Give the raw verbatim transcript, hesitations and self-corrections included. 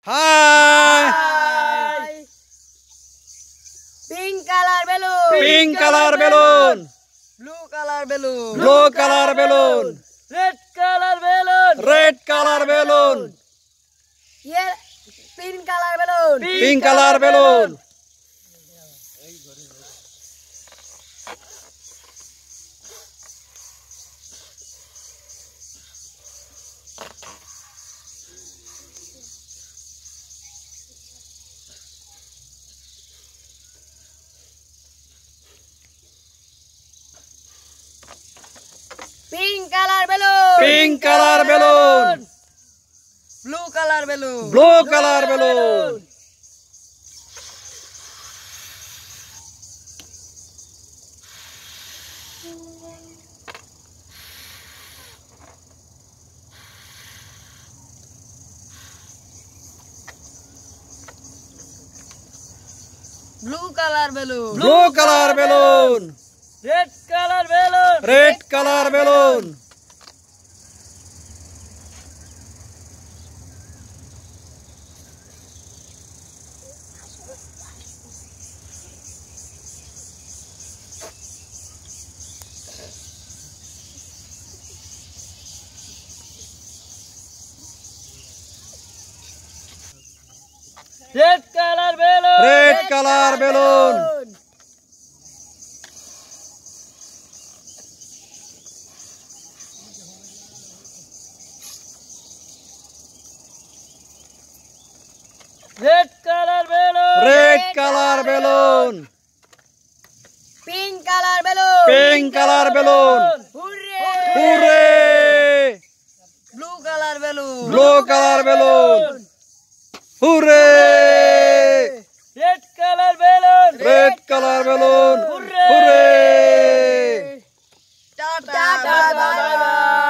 Hai. Hai. Pink color balloon. Pink color balloon. Blue color balloon. Blue color balloon. Red color balloon. Red color balloon. Yeah. Pink color balloon. Pink color balloon. Pink color balloon. Pink color balloon. Blue color balloon. Blue color balloon. Blue color balloon. Blue color balloon. Red color balloon. Red color balloon. Red color balloon. Red color balloon. Red color balloon. Red color balloon. Pink color balloon. Pink color balloon. Hooray! Hooray! Blue color balloon. Blue color balloon. Hooray! Red color balloon. Red color balloon. Hooray! Ta ta bye bye.